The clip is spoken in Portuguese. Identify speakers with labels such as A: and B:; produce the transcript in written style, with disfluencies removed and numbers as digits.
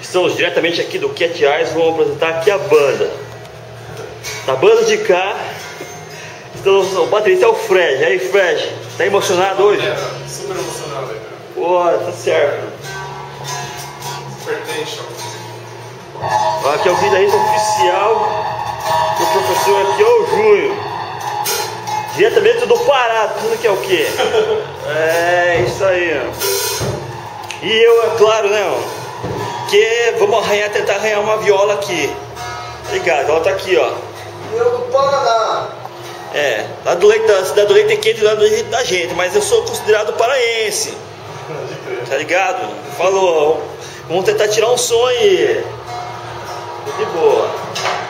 A: Estamos diretamente aqui do Cat Eyes, vamos apresentar aqui a banda. Da banda de cá, o baterista é o Fred. E aí, Fred, tá emocionado hoje?
B: Super emocionado, cara.
A: Pô, tá certo.
B: Super tension.
A: Aqui é o guitarrista oficial do professor aqui, ó, o Júnior. Diretamente do Pará, tudo que é o quê? É, isso aí, ó. E eu, é claro, né, ó, que vamos tentar arranhar uma viola aqui. Ligado, ela tá aqui, ó.
C: Eu do Paraná.
A: É, lá do leite da cidade do Leite Quente, lá do da gente, mas eu sou considerado paraense. Tá ligado? Falou, vamos tentar tirar um som aí. De boa.